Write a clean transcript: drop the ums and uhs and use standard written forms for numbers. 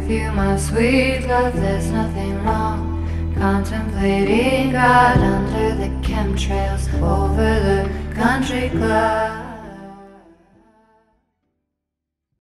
with you, my sweet love, there's nothing wrong. Contemplating God under the chemtrails over the country club.